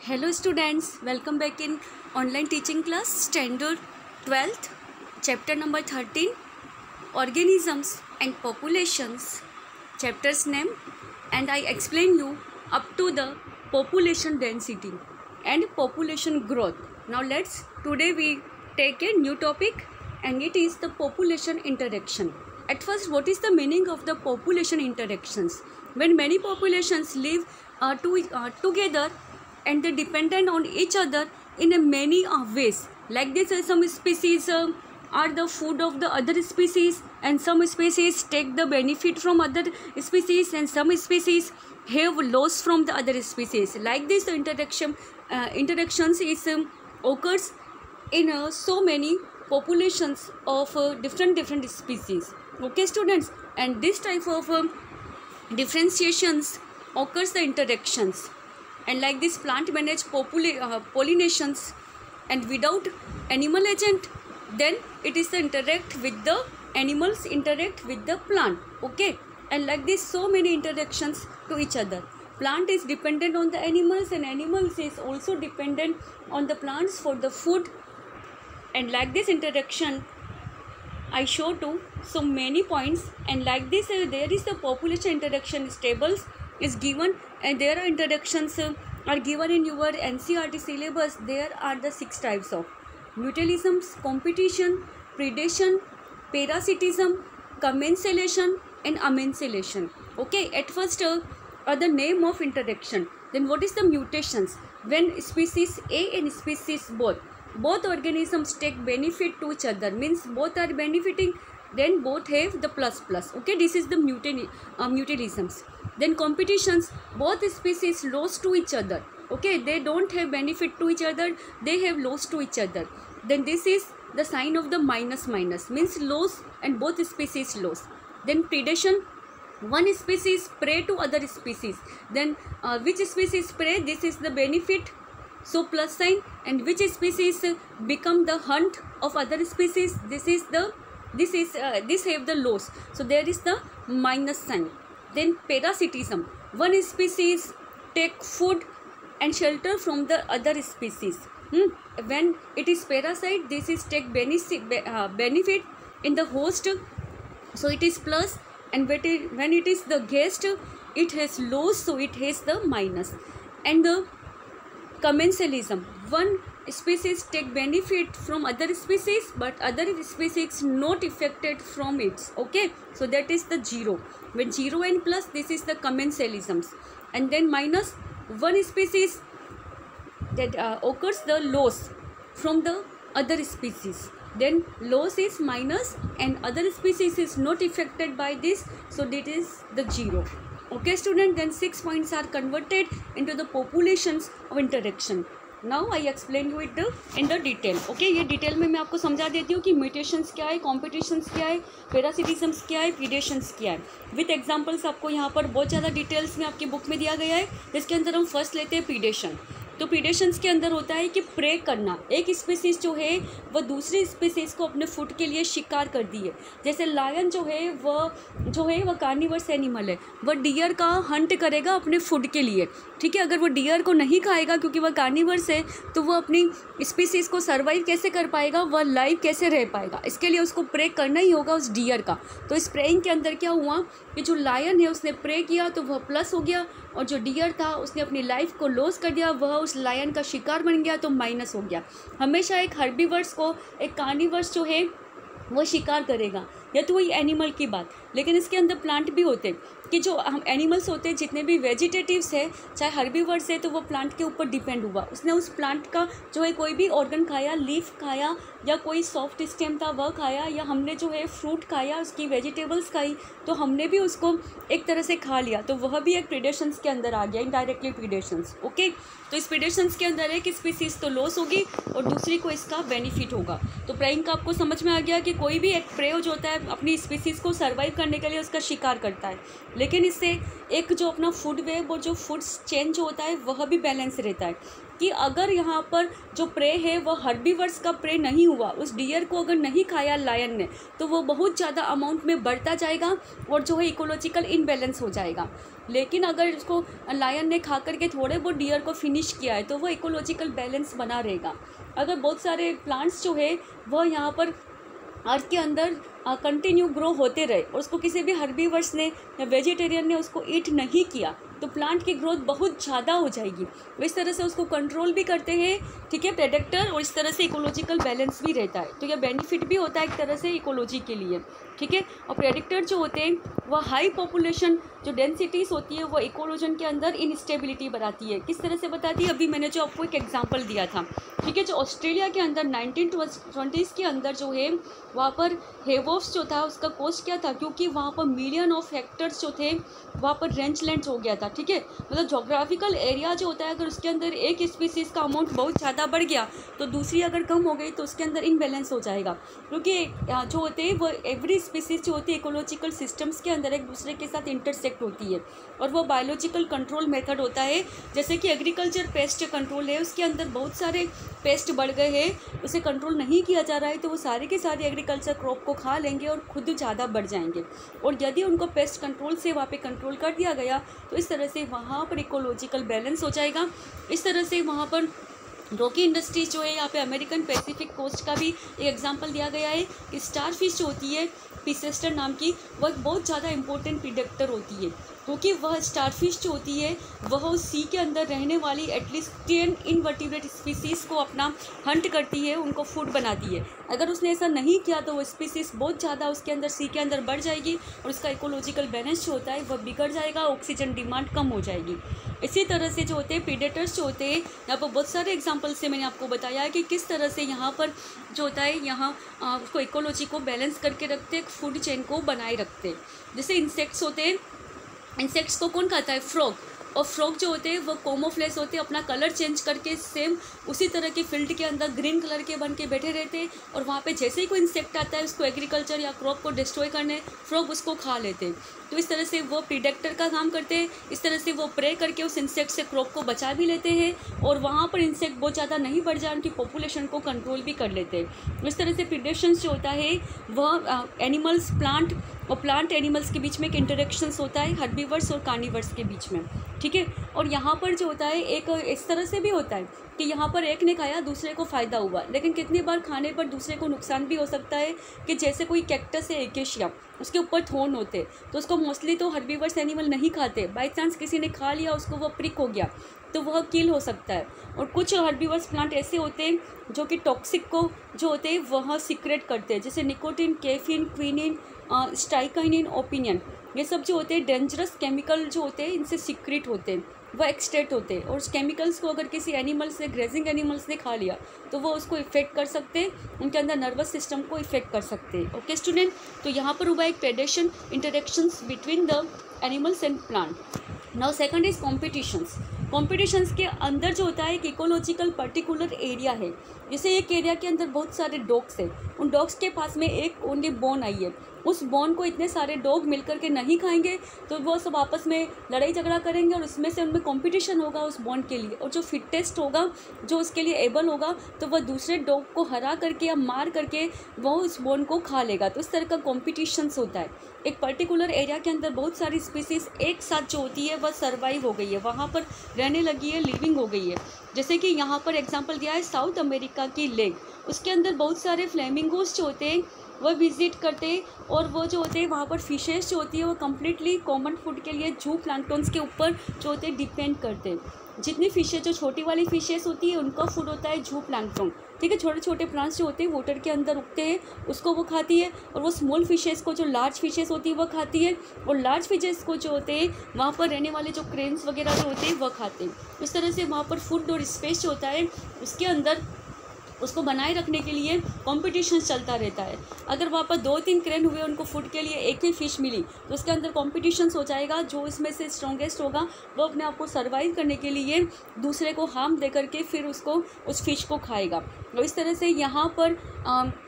Hello students, welcome back in online teaching class standard 12th, chapter number 13, organisms and populations, chapter's name, and I explain you up to the population density and population growth. Now today we take a new topic and it is the population interaction. At first, what is the meaning of the population interactions? When many populations live together and they dependent on each other in a many ways. Like this, some species are the food of the other species, and some species take the benefit from other species, and some species have loss from the other species. Like this, the interactions is occurs in so many populations of different species. Okay, students, and this type of differentiations occurs the interactions. And like this, plant manage pollinations, and without animal agent, then it is the interact with the animals, interact with the plant. Okay, and like this, so many interactions to each other. Plant is dependent on the animals, and animals is also dependent on the plants for the food. And like this interaction I show to so many points, and like this there is the population interaction tables is given, and there are interactions are given in your NCERT syllabus. There are the 6 types of mutualisms, competition, predation, parasitism, commensation and amencellation. Okay, at first the name of interaction. Then what is the mutations? When species A and species both organisms take benefit to each other, means both are benefiting, then both have the plus. Okay, this is the mutualisms. Then competitions, both species lose to each other. Okay, they don't have benefit to each other, they have loss to each other. Then this is the sign of the minus, means loss, and both species lose. Then predation, one species prey to other species. Then which species prey, this is the benefit, so plus sign, and which species become the hunt of other species, this have the loss, so there is the minus sign. Then parasitism, one species take food and shelter from the other species. When it is parasite, this is take benefit in the host, so it is plus, and when it is the guest, it has loss, so it has the minus. And the commensalism, one species take benefit from other species, but other species not affected from it. Okay, so that is the 0. When 0 and plus, this is the commensalisms. And then minus, one species that occurs the loss from the other species, then loss is minus, and other species is not affected by this, so that is the 0. Okay student, then 6 points are converted into the populations of interaction. Now I explain you it in the detail. Okay, ये detail में मैं आपको समझा देती हूँ कि mutations क्या है, कॉम्पिटिशन्स क्या है, पैरासिटिज्म्स क्या है, प्रीडेशंस क्या है. विथ एग्जांपल्स आपको यहाँ पर बहुत ज़्यादा डिटेल्स में आपकी बुक में दिया गया है, जिसके अंदर हम फर्स्ट लेते हैं प्रीडेशन. तो प्रीडेशंस के अंदर होता है कि प्रे करना. एक स्पीसीज जो है वह दूसरी स्पीसीज को अपने फूड के लिए शिकार कर दी है. जैसे लायन जो है वह कार्निवर्स एनिमल है, वह डियर का हंट करेगा अपने फूड के लिए. ठीक है, अगर वो डियर को नहीं खाएगा क्योंकि वह कार्निवर्स है, तो वह अपनी स्पीसीज को सर्वाइव कैसे कर पाएगा, वह लाइव कैसे रह पाएगा. इसके लिए उसको प्रे करना ही होगा उस डियर का. तो इस प्रेइंग के अंदर क्या हुआ कि जो लायन है उसने प्रे किया तो वह प्लस हो गया, और जो डियर था उसने अपनी लाइफ को लॉस कर दिया, वह उस लायन का शिकार बन गया, तो माइनस हो गया. हमेशा एक हर्बीवर्स को एक कार्निवर्स जो है वो शिकार करेगा, या तो वही एनिमल की बात. लेकिन इसके अंदर प्लांट भी होते हैं कि जो हम एनिमल्स होते हैं, जितने भी वेजिटेटिव्स है, चाहे हर्बीवर्स है, तो वो प्लांट के ऊपर डिपेंड हुआ. उसने उस प्लांट का जो है कोई भी ऑर्गन खाया, लीफ खाया, या कोई सॉफ्ट स्टेम था वह खाया, या हमने जो है फ्रूट खाया, उसकी वेजिटेबल्स खाई, तो हमने भी उसको एक तरह से खा लिया, तो वह भी एक प्रीडेशंस के अंदर आ गया, इनडायरेक्टली प्रीडेशंस. ओके, तो इस प्रीडेशंस के अंदर एक स्पीसीज तो लॉस होगी और दूसरी को इसका बेनिफिट होगा. तो प्रेइंग का आपको समझ में आ गया कि कोई भी एक प्रे जो होता है है अपनी स्पीसीज़ को सर्वाइव करने के लिए उसका शिकार करता है, लेकिन इससे एक जो अपना फूड वेब और जो फूड चेन जो होता है वह भी बैलेंस रहता है कि अगर यहाँ पर जो प्रे है वह हर्बीवर्स का प्रे नहीं हुआ, उस डियर को अगर नहीं खाया लायन ने, तो वो बहुत ज़्यादा अमाउंट में बढ़ता जाएगा और जो है इकोलॉजिकल इनबैलेंस हो जाएगा। लेकिन अगर उसको लायन ने खा करके थोड़े बहुत डियर को फिनिश किया है तो वो इकोलॉजिकल बैलेंस बना रहेगा। अगर बहुत सारे प्लांट्स जो है वह यहाँ पर अर्थ के अंदर कंटिन्यू ग्रो होते रहे और उसको किसी भी हर्बीवर्स ने या वेजिटेरियन ने उसको ईट नहीं किया, तो प्लांट की ग्रोथ बहुत ज़्यादा हो जाएगी। इस तरह से उसको कंट्रोल भी करते हैं, ठीक है, प्रेडेक्टर, और इस तरह से इकोलॉजिकल बैलेंस भी रहता है। तो यह बेनिफिट भी होता है एक तरह से इकोलॉजी के लिए, ठीक है। और प्रेडेक्टर जो होते हैं वह हाई पॉपुलेशन जो डेंसिटीज़ होती है वो इकोलॉजन के अंदर इनस्टेबिलिटी बनाती है। किस तरह से बताती है, अभी मैंने जो आपको एक एग्जांपल दिया था, ठीक है। जो ऑस्ट्रेलिया के अंदर 1920s के अंदर जो है वहाँ पर हेवोफ्स जो था उसका कॉज क्या था, क्योंकि वहाँ पर मिलियन ऑफ हेक्टर्स जो थे वहाँ पर रेंजलैंड हो गया था, ठीक है। मतलब जोग्राफिकल एरिया जो होता है अगर उसके अंदर एक स्पीसीज़ का अमाउंट बहुत ज़्यादा बढ़ गया तो दूसरी अगर कम हो गई तो उसके अंदर इनबैलेंस हो जाएगा, क्योंकि जो होते हैं वो एवरी स्पीसीज़ जो होती है इकोलॉजिकल सिस्टम्स के अंदर एक दूसरे के साथ इंटरसेक्ट होती है और वो बायोलॉजिकल कंट्रोल मेथड होता है। जैसे कि एग्रीकल्चर पेस्ट कंट्रोल है, उसके अंदर बहुत सारे पेस्ट बढ़ गए हैं, उसे कंट्रोल नहीं किया जा रहा है तो वो सारे के सारे एग्रीकल्चर क्रॉप को खा लेंगे और खुद ज़्यादा बढ़ जाएंगे। और यदि उनको पेस्ट कंट्रोल से वहाँ पे कंट्रोल कर दिया गया तो इस तरह से वहाँ पर इकोलॉजिकल बैलेंस हो जाएगा। इस तरह से वहाँ पर रॉकी इंडस्ट्रीज जो है, यहाँ पे अमेरिकन पैसिफिक कोस्ट का भी एक एग्जांपल दिया गया है कि स्टारफिश जो होती है पीसेस्टर नाम की, वह बहुत ज़्यादा इंपॉर्टेंट प्रेडेक्टर होती है, क्योंकि वह स्टारफिश जो होती है वह उस सी के अंदर रहने वाली एटलीस्ट 10 इनवर्टिब्रेट स्पीसीज़ को अपना हंट करती है, उनको फूड बनाती है। अगर उसने ऐसा नहीं किया तो वो स्पीसीज़ बहुत ज़्यादा उसके अंदर सी के अंदर बढ़ जाएगी और उसका इकोलॉजिकल बैलेंस जो होता है वह बिगड़ जाएगा, ऑक्सीजन डिमांड कम हो जाएगी। इसी तरह से जो होते हैं प्रीडेटर्स जो होते हैं, यहाँ पर बहुत सारे एग्जाम्पल से मैंने आपको बताया है कि किस तरह से यहाँ पर जो होता है यहाँ उसको इकोलॉजी को बैलेंस करके रखते, फूड चेन को बनाए रखते। जैसे इंसेक्ट्स होते हैं, इंसेक्ट्स को कौन खाता है, फ्रॉग, और फ्रॉग जो होते हैं वो कोमोफ्लेज होते हैं, अपना कलर चेंज करके सेम उसी तरह के फील्ड के अंदर ग्रीन कलर के बन के बैठे रहते हैं और वहाँ पे जैसे ही कोई इंसेक्ट आता है उसको एग्रीकल्चर या क्रॉप को डिस्ट्रॉय करने फ्रॉग उसको खा लेते हैं। तो इस तरह से वो प्रीडेक्टर का काम करते हैं, इस तरह से वो प्रे करके उस इंसेक्ट से क्रॉप को बचा भी लेते हैं और वहाँ पर इंसेक्ट बहुत ज़्यादा नहीं बढ़ जाए उनकी पॉपुलेशन को कंट्रोल भी कर लेते हैं। इस तरह से प्रीडेशंस जो होता है वह एनिमल्स प्लांट और प्लांट एनिमल्स के बीच में एक इंटरेक्शंस होता है हर्बीवर्स और कार्निवर्स के बीच में, ठीक है। और यहाँ पर जो होता है एक इस तरह से भी होता है कि यहाँ पर एक ने खाया दूसरे को फ़ायदा हुआ, लेकिन कितनी बार खाने पर दूसरे को नुकसान भी हो सकता है कि जैसे कोई कैक्टस है एकेशिया, उसके ऊपर थोर्न होते तो उसको मोस्टली तो हर्बीवर्स एनिमल नहीं खाते, बाई चांस किसी ने खा लिया उसको वो प्रिक हो गया तो वह किल हो सकता है। और कुछ हर्बीवर्स प्लांट ऐसे होते हैं जो कि टॉक्सिक को जो होते हैं वह सीक्रेट करते हैं, जैसे nicotine, caffeine, quinine, strychnine, opinion, ये सब जो होते हैं डेंजरस केमिकल जो होते हैं इनसे सीक्रेट होते हैं, वह एक्सट्रैक्ट होते हैं। और उस केमिकल्स को अगर किसी एनिमल्स ने, ग्रेजिंग एनिमल्स ने खा लिया तो वो उसको इफेक्ट कर सकते हैं, उनके अंदर नर्वस सिस्टम को इफेक्ट कर सकते हैं। ओके स्टूडेंट, तो यहाँ पर हुआ एक predation interactions between the animals and plant. Now second is competitions. Competitions के अंदर जो होता है एक इकोलॉजिकल पर्टिकुलर एरिया है, जैसे एक एरिया के अंदर बहुत सारे डॉग्स हैं, उन डॉग्स के पास में एक ओनली बोन आई है, उस बोन को इतने सारे डॉग मिलकर के नहीं खाएंगे तो वो सब आपस में लड़ाई झगड़ा करेंगे और उसमें से उनमें कंपटीशन होगा उस बोन के लिए, और जो फिटेस्ट होगा, जो उसके लिए एबल होगा, तो वह दूसरे डॉग को हरा करके या मार करके वो उस बोन को खा लेगा। तो इस तरह का कॉम्पिटिशन्स होता है। एक पर्टिकुलर एरिया के अंदर बहुत सारी स्पीसीज़ एक साथ जो होती है वह सर्वाइव हो गई है, वहाँ पर रहने लगी है, लिविंग हो गई है। जैसे कि यहाँ पर एग्जांपल दिया है साउथ अमेरिका की लेक, उसके अंदर बहुत सारे फ्लेमिंगोस जो होते हैं वह विजिट करते हैं और वो जो होते हैं वहाँ पर फिशेस जो होती है वो कम्प्लीटली कॉमन फूड के लिए जू प्लांक्टन्स के ऊपर जो होते हैं डिपेंड करते हैं। जितनी फिशेज, जो छोटी वाली फिशेस होती है उनका फूड होता है जू प्लांक्टन, ठीक है। छोटे छोटे प्लांट्स जो होते हैं वाटर के अंदर उगते हैं उसको वो खाती है, और वो स्मॉल फिशेस को, जो लार्ज फिशेस होती है वह खाती है, और लार्ज फिशेस को जो होते हैं वहाँ पर रहने वाले जो क्रेन्स वगैरह जो होते हैं वह खाते हैं। इस तरह से वहाँ पर फूड और स्पेस जो होता है उसके अंदर उसको बनाए रखने के लिए कंपटीशन चलता रहता है। अगर वहाँ पर 2-3 क्रेन हुए, उनको फूड के लिए एक ही फ़िश मिली तो उसके अंदर कंपटीशन हो जाएगा, जो इसमें से स्ट्रॉन्गेस्ट होगा वो अपने आप को सर्वाइव करने के लिए दूसरे को हार्म दे करके फिर उसको उस फिश को खाएगा। और इस तरह से यहाँ पर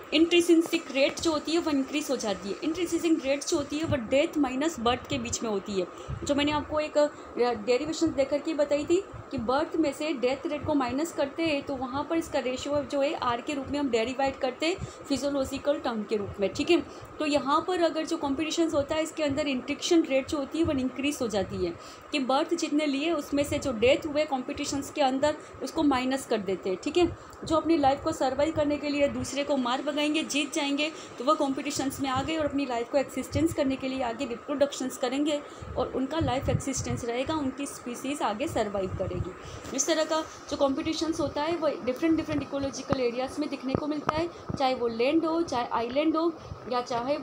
इंट्रिंसिक रेट जो होती है वो इंक्रीज हो जाती है। इंट्रिंसिक रेट जो होती है वो डेथ माइनस बर्थ के बीच में होती है। जो मैंने आपको एक डेरिवेशन देकर के बताई थी कि बर्थ में से डेथ रेट को माइनस करते हैं तो वहाँ पर इसका रेशियो जो है आर के रूप में हम डेरिवाइड करते हैं फिजियोलॉजिकल टर्म के रूप में, ठीक है। तो यहाँ पर अगर जो कॉम्पिटिशन होता है इसके अंदर इंट्रिक्शन रेट जो होती है वो इंक्रीज हो जाती है कि बर्थ जितने लिए उसमें से जो डेथ हुए कॉम्पिटिशन्स के अंदर उसको माइनस कर देते हैं, ठीक है। जो अपनी लाइफ को सर्वाइव करने के लिए दूसरे को मार भगाएंगे, जीत जाएंगे, तो वह कॉम्पिटिशन्स में आ गए और अपनी लाइफ को एक्सिस्टेंस करने के लिए आगे रिप्रोडक्शंस करेंगे और उनका लाइफ एक्सिस्टेंस रहेगा, उनकी स्पीसीज़ आगे सर्वाइव करेगी। इस तरह का जो कॉम्पिटिशन्स होता है वो डिफरेंट इकोलॉजिकल एरियाज़ में दिखने को मिलता है, चाहे वो लैंड हो, चाहे आइलैंड हो, या चाहे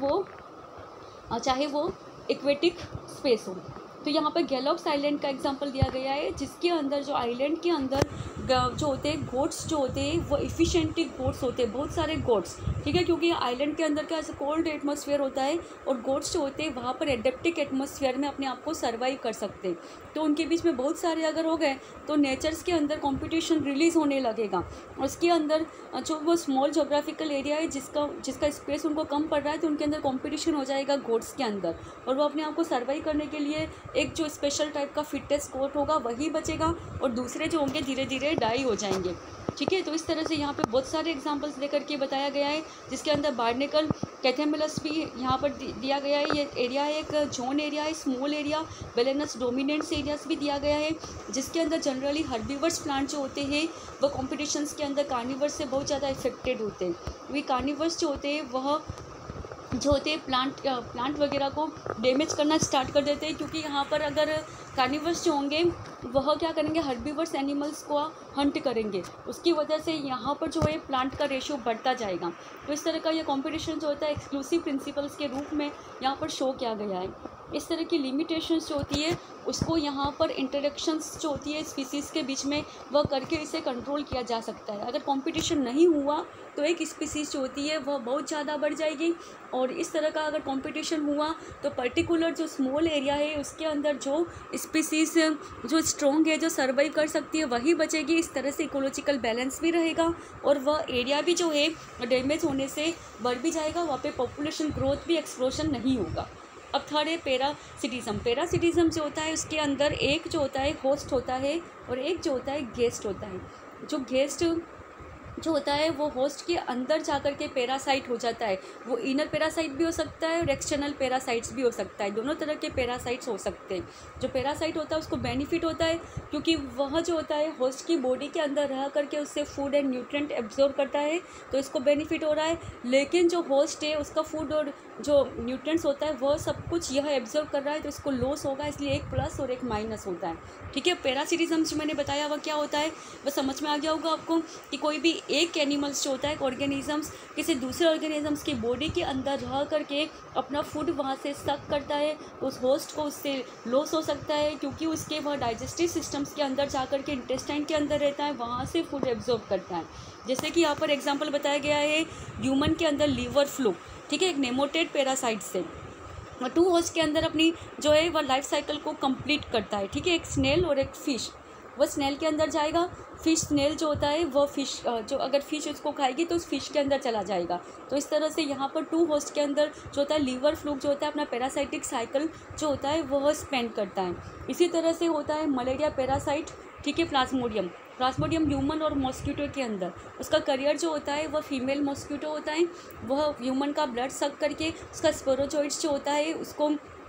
वो एक्वेटिक स्पेस हो। तो यहाँ पर गैलोप्स आइलैंड का एग्जांपल दिया गया है, जिसके अंदर जो आइलैंड के अंदर जो होते हैं गोट्स जो होते हैं वो इफिशिएंटिक गोट्स होते हैं, बहुत सारे गोट्स, ठीक है, क्योंकि आइलैंड के अंदर क्या ऐसा कोल्ड एटमॉस्फेयर होता है और गोट्स जो होते हैं वहाँ पर एडेप्टिक एटमॉस्फेयर में अपने आप को सर्वाइव कर सकते हैं। तो उनके बीच में बहुत सारे अगर हो गए तो नेचर्स के अंदर कंपटीशन रिलीज़ होने लगेगा। और उसके अंदर जो वो स्मॉल जोग्राफिकल एरिया है जिसका स्पेस उनको कम पड़ रहा है तो उनके अंदर कंपटीशन हो जाएगा गोट्स के अंदर, और वो अपने आप को सर्वाइव करने के लिए एक जो स्पेशल टाइप का फिटनेस कोट होगा वही बचेगा और दूसरे जो होंगे धीरे धीरे डाई हो जाएंगे, ठीक है। तो इस तरह से यहाँ पे बहुत सारे एग्जांपल्स लेकर के बताया गया है, जिसके अंदर बार्नेकल कैथेमिलस भी यहाँ पर दिया गया है। ये एरिया है एक जोन एरिया है, small area, balance dominants areas भी दिया गया है, जिसके अंदर जनरली हर्बीवर्स प्लांट जो होते हैं वो कॉम्पिटिशन्स के अंदर कार्निवर्स से बहुत ज़्यादा इफेक्टेड होते हैं। वे कार्निवर्स जो होते हैं वह जो होते हैं प्लांट वगैरह को डैमेज करना स्टार्ट कर देते हैं, क्योंकि यहाँ पर अगर कार्निवर्स जो होंगे वह क्या करेंगे, हर्बीवर्स एनिमल्स को हंट करेंगे, उसकी वजह से यहाँ पर जो है प्लांट का रेशियो बढ़ता जाएगा। तो इस तरह का ये कंपटीशन जो होता है एक्सक्लूसिव प्रिंसिपल्स के रूप में यहाँ पर शो किया गया है। इस तरह की लिमिटेशंस जो होती है उसको यहाँ पर इंटरेक्शंस जो होती है स्पीसीज़ के बीच में वह करके इसे कंट्रोल किया जा सकता है। अगर कंपटीशन नहीं हुआ तो एक स्पीसीज़ जो होती है वह बहुत ज़्यादा बढ़ जाएगी, और इस तरह का अगर कंपटीशन हुआ तो पर्टिकुलर जो स्मॉल एरिया है उसके अंदर जो स्पीसीज़ जो स्ट्रॉन्ग है, जो सर्वाइव कर सकती है, वही बचेगी। इस तरह से इकोलॉजिकल बैलेंस भी रहेगा और वह एरिया भी जो है डैमेज होने से बढ़ भी जाएगा, वहाँ पे पॉपुलेशन ग्रोथ भी एक्सप्लोजन नहीं होगा। अब थर्ड है पैरासिटिज्म। पैरासिटिज्म जो होता है उसके अंदर एक जो होता है होस्ट होता है और एक जो होता है गेस्ट होता है। जो गेस्ट जो होता है वो होस्ट के अंदर जाकर के पैरासाइट हो जाता है। वो इनर पैरासाइट भी हो सकता है और एक्सटर्नल पैरासाइट्स भी हो सकता है, दोनों तरह के पैरासाइट्स हो सकते हैं। जो पैरासाइट होता है उसको बेनिफिट होता है क्योंकि वह जो होता है होस्ट की बॉडी के अंदर रह करके उससे फूड एंड न्यूट्रिएंट एब्जॉर्ब करता है, तो इसको बेनिफिट हो रहा है। लेकिन जो होस्ट है उसका फूड और जो न्यूट्रिएंट्स होता है वह सब कुछ यह एब्जॉर्ब कर रहा है, तो इसको लॉस होगा, इसलिए एक प्लस और एक माइनस होता है, ठीक है। पैरासिटिज्म जो मैंने बताया वह क्या होता है वह समझ में आ गया होगा आपको कि कोई भी एक एनिमल्स जो होता है ऑर्गेनिजम्स किसी दूसरे ऑर्गेनिजम्स की बॉडी के अंदर रह करके अपना फूड वहाँ से सक करता है, तो उस होस्ट को उससे लॉस हो सकता है क्योंकि उसके वह डाइजेस्टिव सिस्टम्स के अंदर जा कर के इंटेस्टाइन के अंदर रहता है, वहाँ से फूड एब्जॉर्ब करता है। जैसे कि यहाँ पर एग्जाम्पल बताया गया है ह्यूमन के अंदर लीवर फ्लू, ठीक है, एक नेमोटेड पैरासाइट से टू होस्ट के अंदर अपनी जो है वह लाइफ साइकिल को कंप्लीट करता है, ठीक है। एक स्नेल और एक फ़िश, वह स्नेल के अंदर जाएगा, फिश स्नेल जो होता है वह फिश जो अगर फिश उसको खाएगी तो उस फिश के अंदर चला जाएगा। तो इस तरह से यहाँ पर टू होस्ट के अंदर जो होता है लीवर फ्लूक जो होता है अपना पैरासाइटिक साइकिल जो होता है वह स्पेंड करता है। इसी तरह से होता है मलेरिया पैरासाइट, ठीक है, प्लाज्मोडियम ह्यूमन और मॉस्किटो के अंदर उसका करियर जो होता है वह फीमेल मॉस्किटो होता है, वह ह्यूमन का ब्लड सक करके उसका स्पोरोजोइड्स जो होता है उसको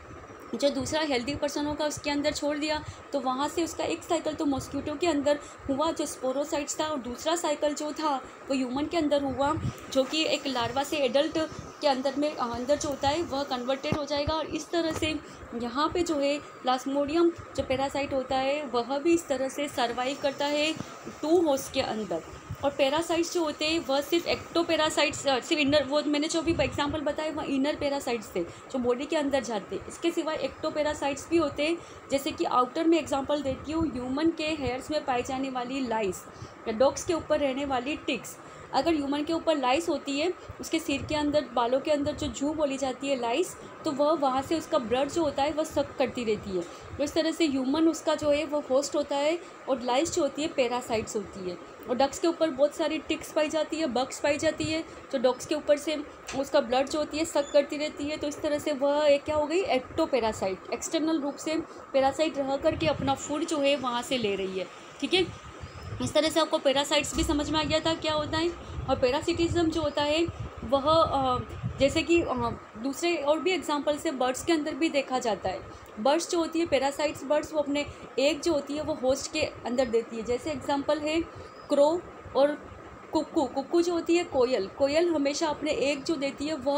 जो दूसरा हेल्दी पर्सन होगा उसके अंदर छोड़ दिया, तो वहाँ से उसका एक साइकिल तो मॉस्किटो के अंदर हुआ जो स्पोरोसाइट्स था, और दूसरा साइकिल जो था वो ह्यूमन के अंदर हुआ जो कि एक लार्वा से एडल्ट के अंदर जो होता है वह कन्वर्टेड हो जाएगा। और इस तरह से यहाँ पे जो है प्लाज्मोडियम जो पैरासाइट होता है वह भी इस तरह से सर्वाइव करता है टू होस्ट के अंदर। और पैरासाइट्स जो होते हैं वह सिर्फ एक्टोपैरासाइट्स सिर्फ इनर, वो मैंने जो भी एग्जांपल बताए वह इनर पैरासाइट्स थे जो बॉडी के अंदर जाते हैं। इसके सिवाय एक्टोपैरासाइट्स भी होते हैं, जैसे कि आउटर में एग्जांपल देती हूँ ह्यूमन के हेयर्स में पाई जाने वाली लाइस या डॉग्स के ऊपर रहने वाली टिक्स। अगर ह्यूमन के ऊपर लाइस होती है, उसके सिर के अंदर, बालों के अंदर जो जूं बोली जाती है लाइस, तो वह वहाँ से उसका ब्लड जो होता है वह सक करती रहती है। तो इस तरह से ह्यूमन उसका जो है वो होस्ट होता है, और लाइस जो होती है पैरासाइट्स होती है। और डक्स के ऊपर बहुत सारी टिक्स पाई जाती है, बग्स पाई जाती है, जो डॉग्स के ऊपर से उसका ब्लड जो होती है सक करती रहती है। तो इस तरह से वह एक क्या हो गई, एक्टोपैरासाइट, एक्सटर्नल रूप से पैरासाइट रह करके अपना फूड जो है वहाँ से ले रही है। ठीक है, इस तरह से आपको पैरासाइट्स भी समझ में आ गया था क्या होता है। और पैरासिटिज्म जो होता है वह जैसे कि दूसरे और भी एग्जांपल से बर्ड्स के अंदर भी देखा जाता है। बर्ड्स जो होती है पैरासाइट्स बर्ड्स, वो अपने एग जो होती है वो होस्ट के अंदर देती है। जैसे एग्जांपल है क्रो और कुक्कू जो होती है कोयल हमेशा अपने एग जो देती है वह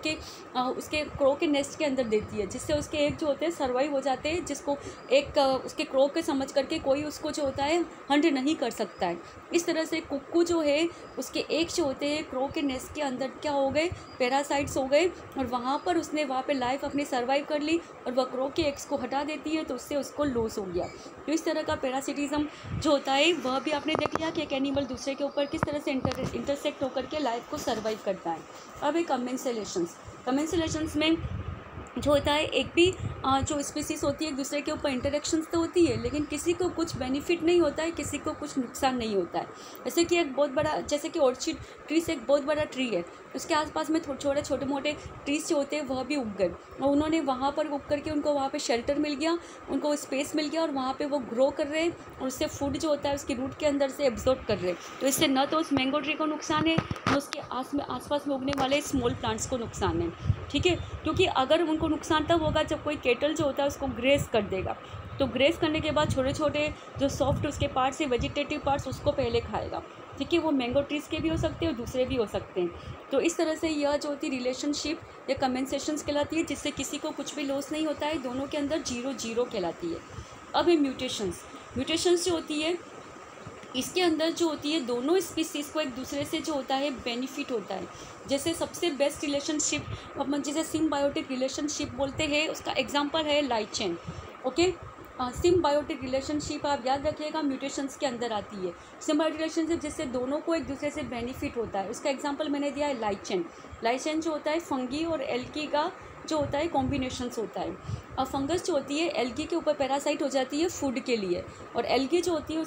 उसके क्रो के नेस्ट के अंदर देती है, जिससे उसके एग जो होते हैं सर्वाइव हो जाते हैं, जिसको एक उसके क्रो के समझ करके कोई उसको जो होता है हंट नहीं कर सकता है। इस तरह से कुक्कू जो है उसके एग जो होते हैं क्रो के नेस्ट के अंदर क्या हो गए, पैरासाइट्स हो गए, और वहाँ पे लाइफ अपनी सर्वाइव कर ली, और वह क्रो के एग्स को हटा देती है, तो उससे उसको लॉस हो गया। तो इस तरह का पैरासिटिज्म जो होता है वह भी आपने देख लिया कि एक एनिमल दूसरे के ऊपर किस तरह से इंटरसेक्ट होकर के लाइफ को सर्वाइव करता है। अब एक कमेंसुलेशंस में जो होता है, एक भी जो स्पीसीज होती है एक दूसरे के ऊपर इंटरेक्शंस तो होती है, लेकिन किसी को कुछ बेनिफिट नहीं होता है, किसी को कुछ नुकसान नहीं होता है। जैसे कि एक बहुत बड़ा, जैसे कि ऑर्चिड ट्री से एक बहुत बड़ा ट्री है, उसके आसपास में छोटे मोटे ट्रीज जो होते हैं वह भी उग गए, और उन्होंने वहाँ पर उग करके उनको वहाँ पे शेल्टर मिल गया, उनको स्पेस मिल गया, और वहाँ पे वो ग्रो कर रहे हैं, और उससे फूड जो होता है उसकी रूट के अंदर से एब्जॉर्ब कर रहे हैं। तो इससे न तो उस मैंगो ट्री को नुकसान है, न उसके आसपास में उगने वाले स्मॉल प्लांट्स को नुकसान है। ठीक है, क्योंकि अगर उनको नुकसान तब होगा जब कोई केटल जो होता है उसको ग्रेस कर देगा, तो ग्रेस करने के बाद छोटे छोटे जो सॉफ्ट उसके पार्ट्स है, वेजिटेटिव पार्ट्स, उसको पहले खाएगा। ठीक है, वो मैंगो ट्रीज़ के भी हो सकते हैं और दूसरे भी हो सकते हैं। तो इस तरह से यह जो होती है रिलेशनशिप या कमेंसेशंस कहलाती है, जिससे किसी को कुछ भी लॉस नहीं होता है, दोनों के अंदर 0-0 कहलाती है। अब है म्यूटेशंस जो होती है, इसके अंदर जो होती है दोनों स्पीसीज़ को एक दूसरे से जो होता है बेनिफिट होता है। जैसे सबसे बेस्ट रिलेशनशिप अपन जिसे सिम्बायोटिक रिलेशनशिप बोलते हैं, उसका एग्जांपल है लाइचेन। ओके, सिम्बायोटिक रिलेशनशिप आप याद रखिएगा म्यूटेशंस के अंदर आती है। सिम्बायोटिक रिलेशनशिप जिससे दोनों को एक दूसरे से बेनिफिट होता है, उसका एग्जांपल मैंने दिया है लाइचेन जो होता है फंगी और एल्गी का जो होता है कॉम्बिनेशंस होता है। अब फंगस जो होती है एल्गी के ऊपर पैरासाइट हो जाती है फूड के लिए, और एल्गी जो होती है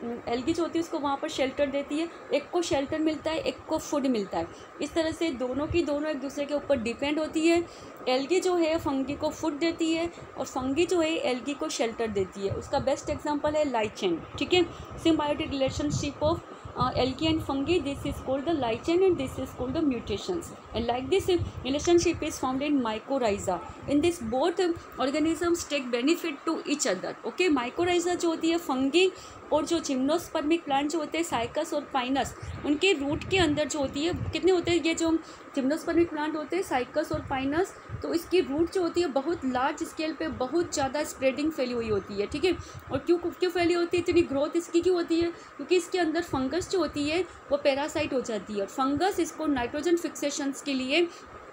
उसको वहाँ पर शेल्टर देती है, एक को शेल्टर मिलता है, एक को फूड मिलता है। इस तरह से दोनों एक दूसरे के ऊपर डिपेंड होती है। एल्गी जो है फंगी को फूड देती है, और फंगी जो है एल्गी को शेल्टर देती है। उसका बेस्ट एग्जांपल है लाइचेन। ठीक है, symbiotic relationship of algae and fungi, this is called the lichen and this is called the mutations, and like this relationship is found in mycorrhiza. In this both organisms take benefit to each other. Okay, mycorrhiza जो होती है fungi और जो जिम्नोस्पर्मिक plant जो होते हैं cycas और Pinus, उनके रूट के अंदर जो होती है कितने होते हैं, ये जो जिम्नोस्पर्मिक प्लांट होते हैं साइकस और पाइनस, तो इसकी रूट जो होती है बहुत लार्ज स्केल पे बहुत ज़्यादा स्प्रेडिंग फैली हुई होती है। ठीक है, और क्यों फैली होती है, इतनी ग्रोथ इसकी क्यों होती है, क्योंकि इसके अंदर फंगस जो होती है वो पैरासाइट हो जाती है, और फंगस इसको नाइट्रोजन फिक्सेशंस के लिए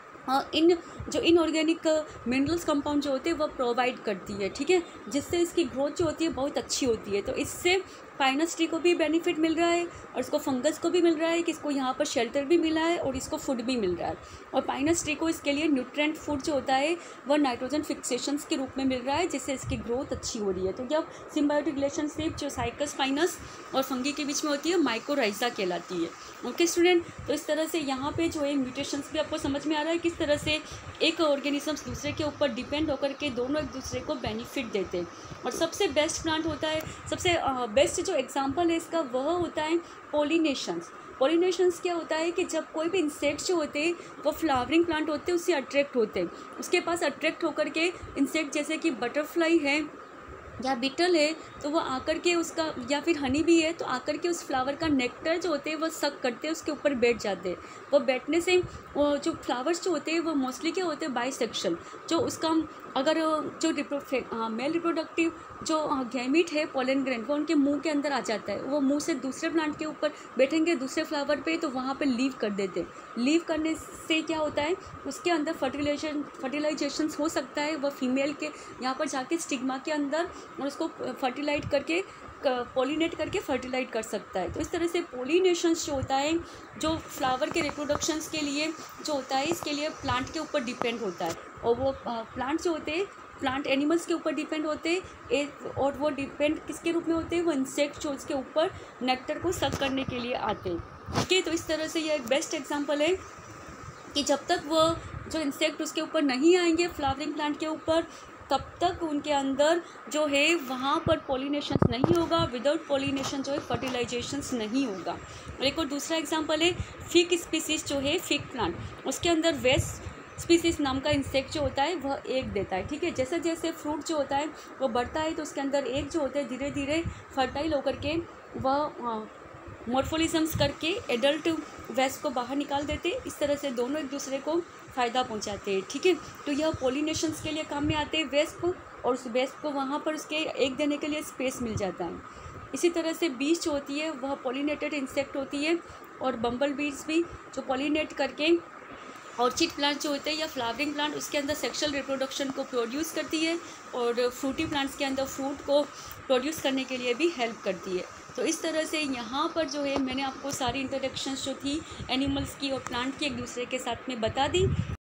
इनऑर्गेनिक मिनरल्स कंपाउंड जो होते हैं वो प्रोवाइड करती है। ठीक है, जिससे इसकी ग्रोथ जो होती है बहुत अच्छी होती है। तो इससे पाइनस ट्री को भी बेनिफिट मिल रहा है, और इसको फंगस को भी मिल रहा है कि इसको यहाँ पर शेल्टर भी मिला है और इसको फूड भी मिल रहा है। और पाइनस ट्री को इसके लिए न्यूट्रेंट फूड जो होता है वह नाइट्रोजन फिक्सेशंस के रूप में मिल रहा है, जिससे इसकी ग्रोथ अच्छी हो रही है। तो जब सिम्बायोटिक रिलेशनशिप जो साइकस पाइनस और फंगी के बीच में होती है माइकोराइजा कहलाती है। ओके स्टूडेंट, तो इस तरह से यहाँ पे जो है म्यूटेशंस भी आपको समझ में आ रहा है किस तरह से एक ऑर्गेनिजम्स दूसरे के ऊपर डिपेंड होकर के दोनों एक दूसरे को बेनिफिट देते हैं। और सबसे बेस्ट प्लांट होता है, सबसे बेस्ट जो एग्जांपल है इसका वह होता है पॉलिनेशंस क्या होता है कि जब कोई भी इंसेक्ट जो होते हैं वो फ्लावरिंग प्लांट होते हैं उससे अट्रैक्ट होते हैं, उसके पास अट्रैक्ट होकर के इंसेक्ट जैसे कि बटरफ्लाई है या बीटल है, तो वो आकर के उसका, या फिर हनी भी है तो आकर के उस फ्लावर का नेक्टर जो होते हैं वो सक करते हैं, उसके ऊपर बैठ जाते हैं। वो बैठने से वो जो फ्लावर्स जो होते हैं वो मोस्टली क्या होते हैं बाइसेक्शुअल, जो उसका अगर जो मेल रिप्रोडक्टिव जो गैमीट है पोलन ग्रेन वो उनके मुंह के अंदर आ जाता है, वो मुंह से दूसरे प्लांट के ऊपर बैठेंगे दूसरे फ्लावर पे, तो वहाँ पे लीव कर देते हैं। लीव करने से क्या होता है उसके अंदर फर्टिलाइजेशन हो सकता है, वह फीमेल के यहाँ पर जाके स्टिग्मा के अंदर और उसको फर्टिलाइज करके पॉलिनेट करके फर्टिलाइज कर सकता है। तो इस तरह से पॉलिनेशंस जो होता है, जो फ्लावर के रिप्रोडक्शंस के लिए जो होता है, इसके लिए प्लांट के ऊपर डिपेंड होता है। और वो प्लांट जो होते हैं, प्लांट एनिमल्स के ऊपर डिपेंड होते हैं, और वो डिपेंड किसके रूप में होते हैं, वो इंसेक्ट जो उसके ऊपर नेक्टर को सक करने के लिए आते हैं। ठीक है, तो इस तरह से ये एक बेस्ट एग्जांपल है कि जब तक वो जो इंसेक्ट उसके ऊपर नहीं आएंगे फ्लावरिंग प्लांट के ऊपर, तब तक उनके अंदर जो है वहाँ पर पॉलिनेशन नहीं होगा। विदाउट पॉलिनेशन जो है फर्टिलाइजेशंस नहीं होगा। और एक और दूसरा एग्जांपल है फिग स्पीसीज जो है, फिग प्लांट, उसके अंदर वेस्ट स्पीसीज नाम का इंसेक्ट जो होता है वह एग देता है। ठीक है, जैसे जैसे फ्रूट जो होता है वो बढ़ता है तो उसके अंदर एग जो होते हैं धीरे धीरे फर्टाइल होकर के वह मॉर्फोलिज्म्स करके एडल्ट वेस्ट को बाहर निकाल देते। इस तरह से दोनों एक दूसरे को फ़ायदा पहुंचाते हैं। ठीक है, तो यह पॉलिनेशंस के लिए काम में आते हैं वेस्ट को, और उस वेस्ट को वहाँ पर उसके एग देने के लिए स्पेस मिल जाता है। इसी तरह से बीज जो होती है वह पॉलिनेटेड इंसेक्ट होती है, और बम्बल बीज भी जो पॉलिनेट करके ऑर्चिड प्लांट जो होते हैं या फ्लावरिंग प्लांट, उसके अंदर सेक्सुअल रिप्रोडक्शन को प्रोड्यूस करती है, और फ्रूटी प्लांट्स के अंदर फ्रूट को प्रोड्यूस करने के लिए भी हेल्प करती है। तो इस तरह से यहाँ पर जो है मैंने आपको सारी इंट्रोडक्शंस जो थी एनिमल्स की और प्लांट की एक दूसरे के साथ में बता दी।